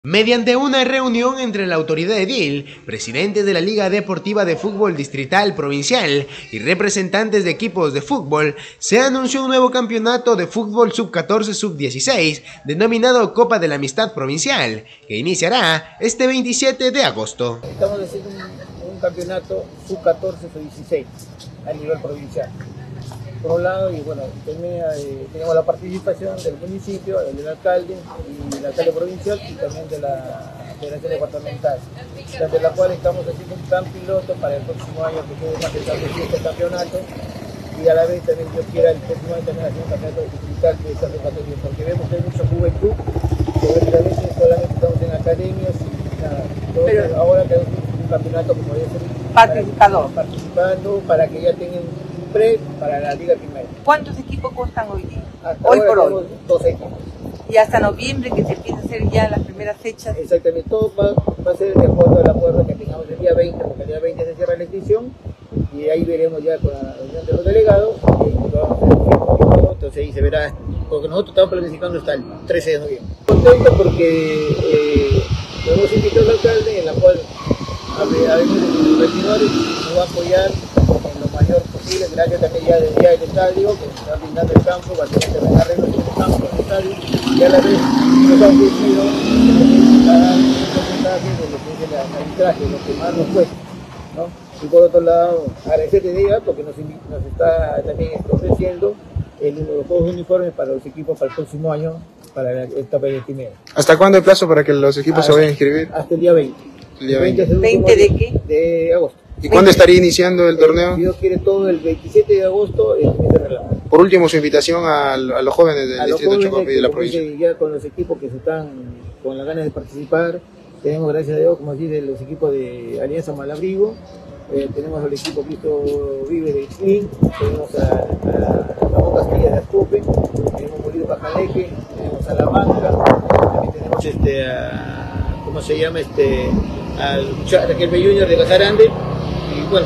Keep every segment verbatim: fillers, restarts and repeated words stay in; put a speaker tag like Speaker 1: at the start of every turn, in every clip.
Speaker 1: Mediante una reunión entre la autoridad edil, presidente de la Liga Deportiva de Fútbol Distrital Provincial y representantes de equipos de fútbol, se anunció un nuevo campeonato de fútbol sub catorce sub dieciséis denominado Copa de la Amistad Provincial, que iniciará este veintisiete de agosto.
Speaker 2: Estamos haciendo un, un campeonato sub catorce sub dieciséis a nivel provincial. Por un lado, y bueno, tenía, eh, tenemos la participación del municipio, del alcalde y del alcalde provincial y también de la Federación Departamental, desde la cual estamos haciendo un plan piloto para el próximo año que quede más establecido este campeonato y a la vez también yo quiera el próximo año también hacer un campeonato distrital de esta categoría, porque vemos que hay mucha juventud, que a veces solamente estamos en academias y nada, entonces Pero, ahora que hay un campeonato como debe ser
Speaker 3: participando.
Speaker 2: participando para que ya tengan pre para la Liga Primera.
Speaker 3: ¿Cuántos equipos constan hoy día?
Speaker 2: Hasta
Speaker 3: hoy
Speaker 2: ahora
Speaker 3: por hoy.
Speaker 2: Dos equipos.
Speaker 3: Y hasta noviembre que se empieza a hacer ya las primeras fechas.
Speaker 2: Exactamente, todo va, va a ser de acuerdo al acuerdo que tengamos el día veinte, porque el día veinte se cierra la inscripción y ahí veremos ya con la reunión de los delegados y vamos a hacer el tiempo y todo, entonces ahí se verá, porque nosotros estamos planificando hasta el trece de noviembre. Contento porque eh, hemos invitado al alcalde, en la cual además de los regidores nos va a apoyar en lo mayor posible, gracias también ya del día del estadio, que nos está brindando el campo, va a tener que hacer arreglos en el campo, en el estadio, y a la vez nos ha ofrecido pagar un porcentaje de lo que es el arbitraje, lo que más nos cuesta, ¿no? Y por otro lado, agradecerte de ella porque nos, nos está también ofreciendo el, los juegos uniformes para los equipos para el próximo año, para la etapa de primera.
Speaker 4: ¿Hasta cuándo el plazo para que los equipos hasta, se vayan a inscribir?
Speaker 2: Hasta el día veinte.
Speaker 4: El día veinte.
Speaker 3: ¿veinte de qué?
Speaker 2: De agosto.
Speaker 4: ¿Y cuándo estaría iniciando el torneo?
Speaker 2: Si Dios quiere todo el veintisiete de agosto, el mes de relajo.
Speaker 4: Por último, su invitación a, a los jóvenes del
Speaker 2: a
Speaker 4: distrito de Chocopí y de la provincia.
Speaker 2: Ya con los equipos que se están con las ganas de participar, tenemos gracias a Dios, como así, de los equipos de Alianza Malabrigo, eh, tenemos al equipo Cristo Vive de Clean, tenemos a, a, a Boca Castilla de Ascope, tenemos Molido Pajaleque, tenemos a La Banca, también tenemos este, a, ¿cómo se llama? Este, al Raquel Junior de Casarande. Y bueno,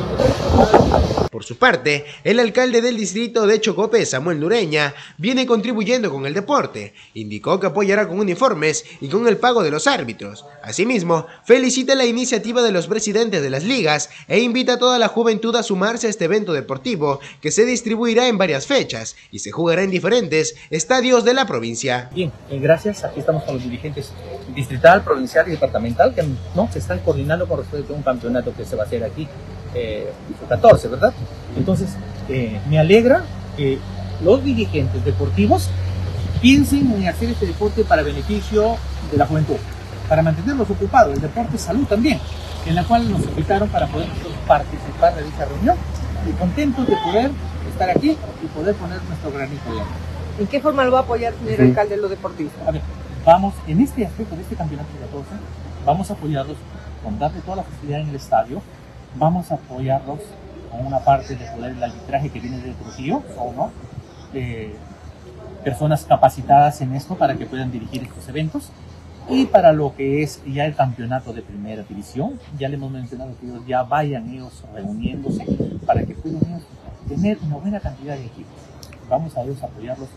Speaker 1: por su parte, el alcalde del distrito de Chocope, Samuel Nureña, viene contribuyendo con el deporte. Indicó que apoyará con uniformes y con el pago de los árbitros. Asimismo, felicita la iniciativa de los presidentes de las ligas e invita a toda la juventud a sumarse a este evento deportivo que se distribuirá en varias fechas y se jugará en diferentes estadios de la provincia.
Speaker 5: Bien, eh, gracias. Aquí estamos con los dirigentes distrital, provincial y departamental que no se están coordinando con respecto a un campeonato que se va a hacer aquí. Eh, catorce, ¿verdad? Entonces, eh, me alegra que los dirigentes deportivos piensen en hacer este deporte para beneficio de la juventud, para mantenerlos ocupados. El deporte es salud también, en la cual nos invitaron para poder participar de dicha reunión y contentos de poder estar aquí y poder poner nuestro granito de arena.
Speaker 3: ¿En qué forma lo va a apoyar, señor uh-huh. alcalde, los deportistas?
Speaker 5: A ver, vamos, en este aspecto de este campeonato de catorce, vamos a apoyarlos con darle toda la facilidad en el estadio. Vamos a apoyarlos con una parte de poder el arbitraje que viene de Trujillo, o no, eh, personas capacitadas en esto para que puedan dirigir estos eventos. Y para lo que es ya el campeonato de primera división, ya le hemos mencionado que ellos ya vayan ellos reuniéndose para que puedan tener una buena cantidad de equipos. Vamos a ellos a apoyarlos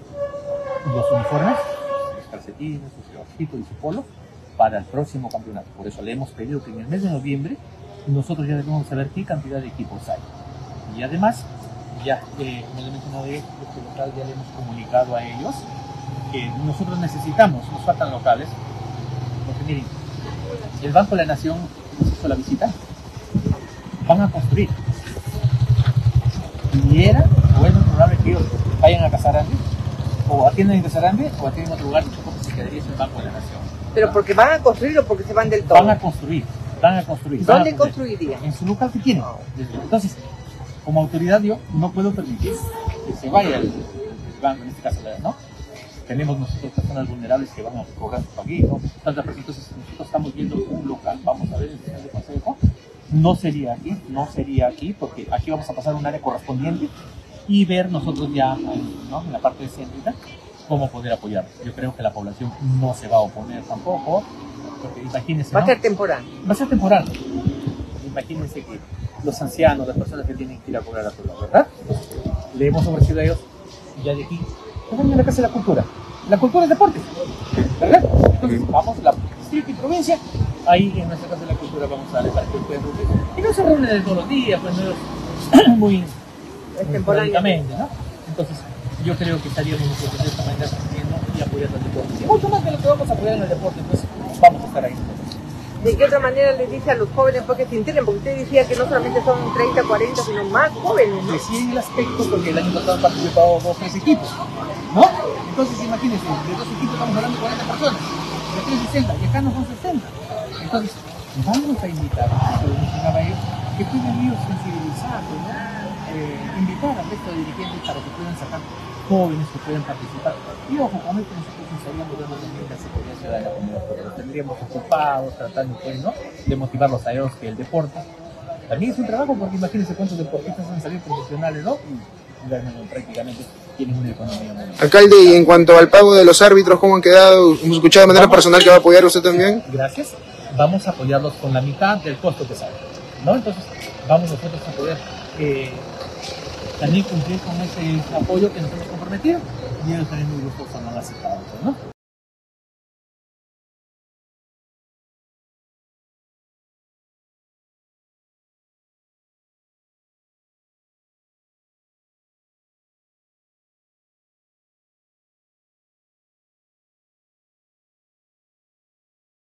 Speaker 5: con los uniformes, los calcetines, su shortcito y su polo para el próximo campeonato. Por eso le hemos pedido que en el mes de noviembre nosotros ya debemos saber qué cantidad de equipos hay. Y además, ya eh, como le mencionaba, este local ya le hemos comunicado a ellos que nosotros necesitamos, nos faltan locales, porque miren, el Banco de la Nación nos hizo la visita, van a construir. Y era, o es probable que ellos vayan a Casarande, o atienden en Casarande, o atienden en otro lugar, porque se quedaría sin el Banco de la Nación.
Speaker 3: ¿Pero porque van a construir o porque se van del todo?
Speaker 5: Van a construir. Van a construir.
Speaker 3: ¿Dónde
Speaker 5: a
Speaker 3: construirían?
Speaker 5: En su local que tienen. Entonces, como autoridad yo no puedo permitir que se vaya el, el banco, en este caso, ¿no? Tenemos nosotros personas vulnerables que van a cobrar su paguí, ¿no? Entonces, nosotros estamos viendo un local, vamos a ver el señor de consejo. No sería aquí, no sería aquí, porque aquí vamos a pasar un área correspondiente y ver nosotros ya, ¿no? En la parte de céntrica, cómo poder apoyar. Yo creo que la población no se va a oponer tampoco. Porque imagínense,
Speaker 3: va a
Speaker 5: ¿no?
Speaker 3: ser temporal.
Speaker 5: Va a ser temporal. Imagínense que los ancianos, las personas que tienen que ir a cobrar a todos, ¿verdad? Le hemos ofrecido a ellos, ya de aquí, que vayan a la Casa de la Cultura. La cultura es deporte, ¿verdad? Entonces, vamos, la distrito y provincia, ahí en nuestra Casa de la Cultura vamos a darle para que puedan reunir. Y no se reúne de todos los días, pues no es muy esporádicamente, ¿no? Entonces, yo creo que estaríamos nosotros de esta manera haciendo y apoyando el deporte. Y mucho más de lo que vamos a apoyar en el deporte, pues vamos a estar ahí.
Speaker 3: ¿De qué otra manera les dice a los jóvenes porque se integren? Porque usted decía que no solamente son treinta, cuarenta, sino más jóvenes, ¿no?
Speaker 5: Pues sí, en el aspecto, porque el año pasado han participado dos, tres equipos, ¿no? Entonces, imagínense, de dos equipos estamos hablando de cuarenta personas, de tres sesenta, y acá no son sesenta. Entonces, vamos a invitar, como mencionaba ellos, que puedan ellos sensibilizar, ¿no? eh, invitar al resto de dirigentes para que puedan sacar jóvenes que puedan participar. Y ojo, con esto nosotros estaríamos dando también la seguridad ciudadana, porque los tendríamos ocupados, tratando pues, ¿no? de motivarlos a ellos que el deporte también es un trabajo, porque imagínense cuántos deportistas han salido profesionales, ¿no? Y bueno, prácticamente tienen una economía muy buena.
Speaker 4: Alcalde, y en cuanto al pago de los árbitros, ¿cómo han quedado? Hemos escuchado de manera
Speaker 5: Vamos.
Speaker 4: personal que va a apoyar usted también.
Speaker 5: Gracias. Vamos a apoyarlos con la mitad del costo que sale, ¿no? Entonces, vamos nosotros a poder eh, también cumplir con ese apoyo que nos hemos comprometido, y ellos también muy gustosos nos han aceptado, ¿no?